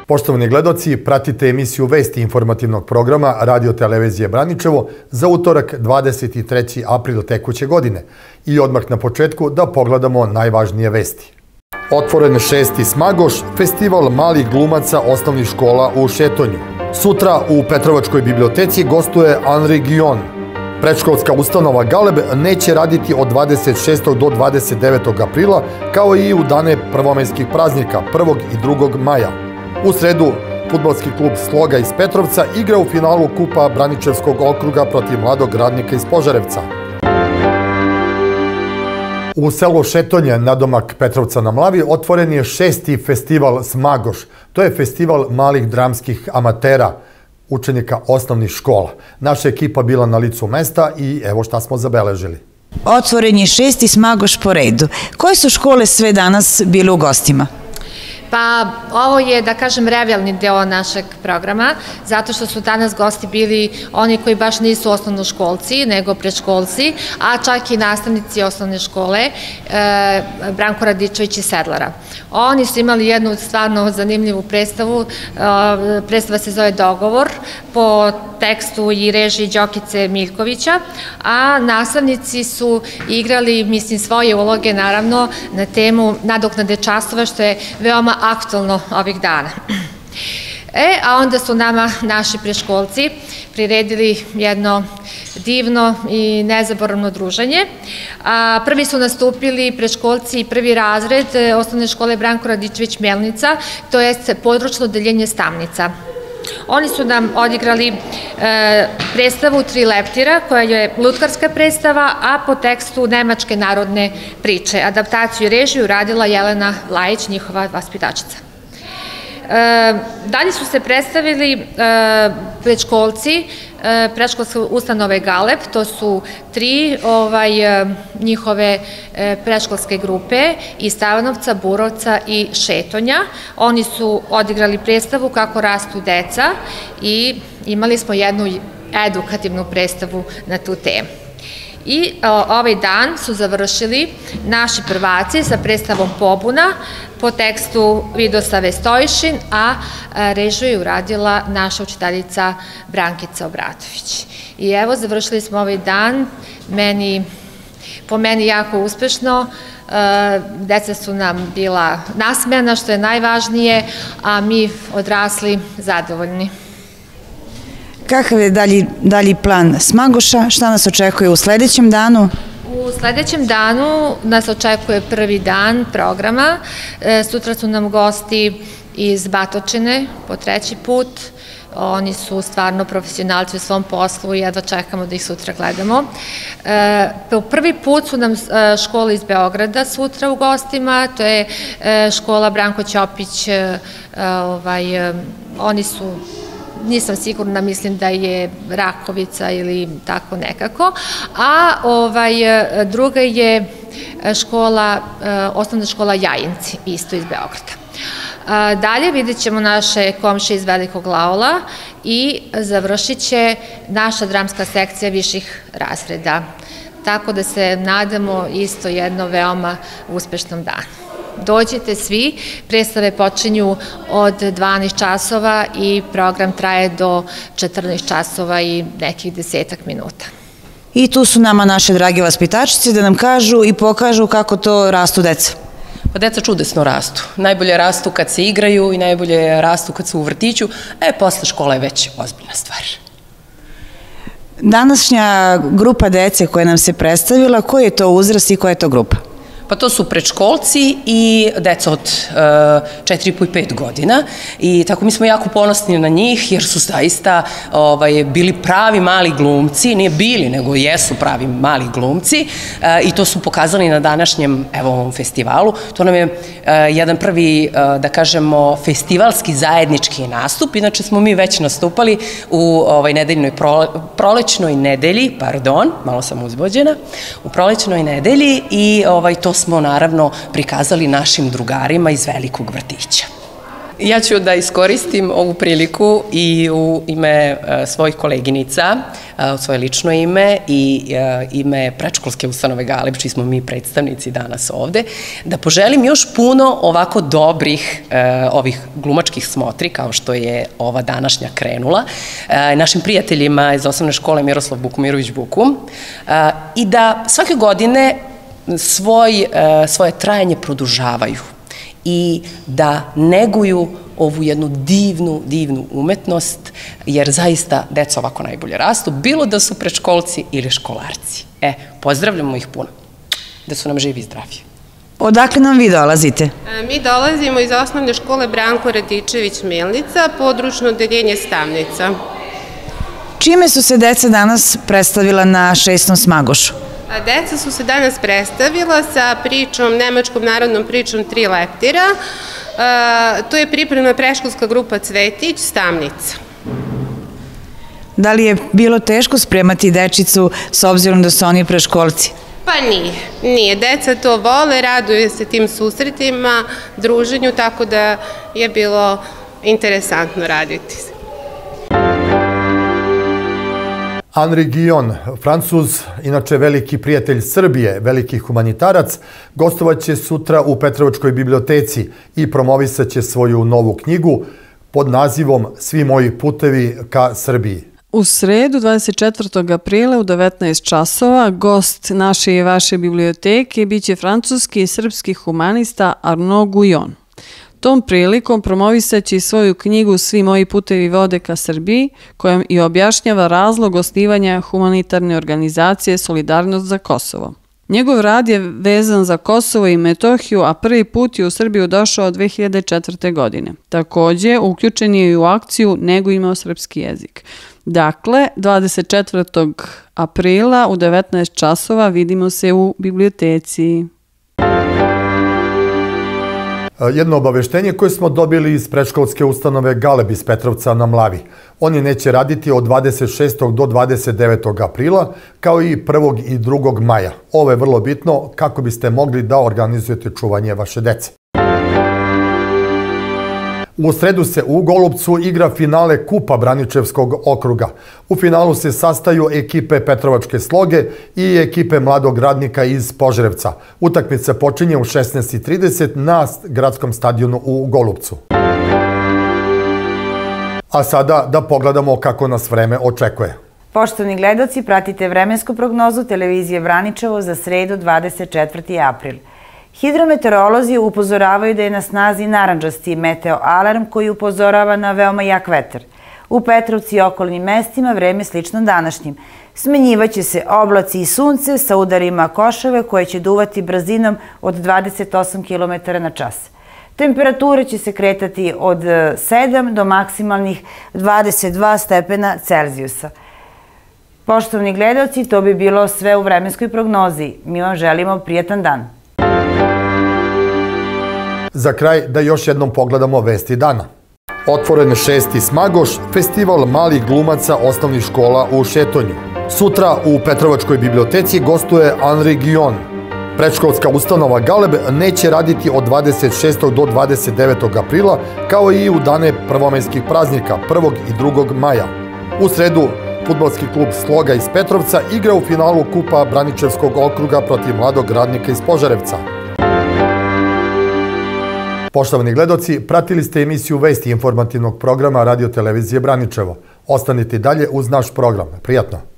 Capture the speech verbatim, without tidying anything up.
Poštovani gledoci, pratite emisiju Vesti informativnog programa Radio Televizije Braničevo za utorak dvadeset treći april tekuće godine. I odmah na početku da pogledamo najvažnije vesti. Otvoren šesti Smagoš, festival malih glumaca osnovnih škola u Šetonju. Sutra u Petrovačkoj biblioteci gostuje Henri Guyon. Predškolska ustanova Galeb neće raditi od dvadeset šestog do dvadeset devetog aprila, kao i u dane prvomajskih praznika prvog i drugog maja. U sredu, fudbalski klub Sloga iz Petrovca igra u finalu Kupa Braničevskog okruga protiv Mladog Radnika iz Požarevca. U selu Šetonje, nadomak Petrovca na Mlavi, otvoren je šesti festival Smagoš. To je festival malih dramskih amatera, učenika osnovnih škola. Naša ekipa bila na licu mesta i evo šta smo zabeležili. Otvoren je šesti Smagoš po redu. Koje su škole sve danas bile u gostima? Pa ovo je, da kažem, revijalni deo našeg programa, zato što su danas gosti bili oni koji baš nisu osnovnoškolci, nego predškolci, a čak i nastavnici osnovne škole, Branko Radičević iz Sedlara. Oni su imali jednu stvarno zanimljivu predstavu, predstava se zove Dogovor, po tekstu i režiji Đokice Miljkovića, a nastavnici su igrali, mislim, svoje uloge, naravno, na temu nadoknade časova, što je veoma aktualno ovih dana. E, a onda su nama naši predškolci priredili jedno divno i nezaboravno druženje. Prvi su nastupili predškolci i prvi razred osnovne škole Branko Radičević Melnica, to je područno odeljenje Stamnica. Oni su nam odigrali predstavu Tri leptira, koja je lutkarska predstava, a po tekstu nemačke narodne priče. Adaptaciju i režiju radila Jelena Vlajić, njihova vaspitačica. Dalje su se predstavili predškolci predškolske ustanove Galeb, to su tri njihove predškolske grupe iz Stavanovca, Burovca i Šetonja. Oni su odigrali predstavu Kako rastu deca i imali smo jednu edukativnu predstavu na tu temu. I ovaj dan su završili naši prvaci sa predstavom Pobuna po tekstu Vidosave Stojšin, a režiju je uradila naša učiteljica Brankica Obratović. I evo, završili smo ovaj dan, po meni jako uspešno. Deca su nam bila nasmejana, što je najvažnije, a mi odrasli zadovoljni. Kakav je dalji plan Smagoša? Šta nas očekuje u sledećem danu? U sledećem danu nas očekuje prvi dan programa. Sutra su nam gosti iz Batočine po treći put. Oni su stvarno profesionalci u svom poslu i jedva čekamo da ih sutra gledamo. Po prvi put su nam škole iz Beograda sutra u gostima. To je škola Branko Ćopić. Oni su... Nisam sigurna, mislim da je Rakovica ili tako nekako. A druga je osnovna škola Jajinci, isto iz Beograda. Dalje vidjet ćemo naše komšije iz Velikog Laola i završit će naša dramska sekcija viših razreda. Tako da se nadamo isto jedno veoma uspešnom danu. Dođite svi, predstave počinju od dvanaest časova i program traje do četrnaest časova i nekih desetak minuta. I tu su nama naše drage vaspitačice da nam kažu i pokažu kako to rastu deca. Pa deca čudesno rastu. Najbolje rastu kad se igraju i najbolje rastu kad su u vrtiću, e, posle škole je već ozbiljna stvar. Današnja grupa dece koja nam se predstavila, koji je to uzrast i koja je to grupa? Pa to su predškolci i deca od četiri i pet godina i tako mi smo jako ponosni na njih jer su zaista bili pravi mali glumci, nije bili nego jesu pravi mali glumci i to su pokazali na današnjem ovom festivalu. To nam je jedan prvi, da kažemo, festivalski zajednički nastup, inače smo mi već nastupali u nedeljnoj prolećnoj nedelji, pardon, malo sam uzbođena, u prolećnoj nedelji i to smo naravno prikazali našim drugarima iz Velikog vrtića. Ja ću da iskoristim ovu priliku i u ime svojih koleginica, u svoje lično ime i ime predškolske ustanove Galeb, čiji smo mi predstavnici danas ovde, da poželim još puno ovako dobrih ovih glumačkih smotri, kao što je ova današnja krenula, našim prijateljima iz osnovne škole Miroslav Bukumirović Bukum, i da svake godine svoje trajanje produžavaju i da neguju ovu jednu divnu, divnu umetnost, jer zaista deca ovako najbolje rastu, bilo da su predškolci ili školarci. E, pozdravljamo ih puno, da su nam živi i zdravi. Odakle nam vi dolazite? Mi dolazimo iz osnovne škole Branko Radičević-Milnica, područno odeljenje Stavnica. Čime su se deca danas predstavila na šestom Smagošu? Deca su se danas predstavila sa pričom, nemačkom narodnom pričom Tri leptira. To je pripremna preškolska grupa Cvetić, Stamnica. Da li je bilo teško spremati dečicu s obzirom da su oni preškolci? Pa nije, nije. Deca to vole, raduju se tim susretima, druženju, tako da je bilo interesantno raditi se. Henri Guyon, Francuz, inače veliki prijatelj Srbije, veliki humanitarac, gostovaće sutra u Petrovačkoj biblioteci i promovisaće svoju novu knjigu pod nazivom Svi moji putevi ka Srbiji. U sredu, dvadeset četvrtog aprila u devetnaest časova, gost naše i vaše biblioteke biće francuski i srpski humanista Arnaud Guyon. Tom prilikom promovisaće svoju knjigu Svi moji putevi vode ka Srbiji, kojom i objašnjava razlog osnivanja humanitarne organizacije Solidarnost za Kosovo. Njegov rad je vezan za Kosovo i Metohiju, a prvi put je u Srbiju došao od dve hiljade četvrte. godine. Također, uključen je i u akciju Negujmo srpski jezik. Dakle, dvadeset četvrtog aprila u devetnaest časova vidimo se u biblioteci. Jedno obaveštenje koje smo dobili iz predškolske ustanove Galeb iz Petrovca na Mlavi. Oni neće raditi od dvadeset šestog do dvadeset devetog aprila, kao i prvog i drugog maja. Ovo je vrlo bitno kako biste mogli da organizujete čuvanje vaše dece. U sredu se u Golubcu igra finale Kupa Braničevskog okruga. U finalu se sastaju ekipe Petrovačke Sloge i ekipe Mladog Radnika iz Požarevca. Utakmica počinje u šesnaest i trideset na gradskom stadionu u Golubcu. A sada da pogledamo kako nas vreme očekuje. Poštovni gledaoci, pratite vremensku prognozu televizije Braničevo za sredu dvadeset četvrti april. Hidrometeorolozi upozoravaju da je na snazi narandžasti meteo alarm koji upozorava na veoma jak vetar. U Petrovci i okolnim mestima vreme slično današnjim. Smenjivaće se oblaci i sunce sa udarima košave koje će duvati brzinom od dvadeset osam kilometara na čas. Temperature će se kretati od sedam do maksimalnih dvadeset dva stepena Celzijusa. Poštovni gledaoci, to bi bilo sve u vremenskoj prognozi. Mi vam želimo prijatan dan. Za kraj da još jednom pogledamo vesti dana. Otvoren šesti Smagoš, festival malih glumaca osnovnih škola u Šetonju. Sutra u Petrovačkoj biblioteci gostuje Henri Guyon. Predškolska ustanova Galeb neće raditi od dvadeset šestog do dvadeset devetog aprila, kao i u dane prvomajskih praznika prvog i drugog maja. U sredu fudbalski klub Sloga iz Petrovca igra u finalu Kupa Braničevskog okruga protiv Mladog Radnika iz Požarevca. Poštovani gledoci, pratili ste emisiju Vesti informativnog programa Radio televizije Braničevo. Ostanite dalje uz naš program. Prijatno!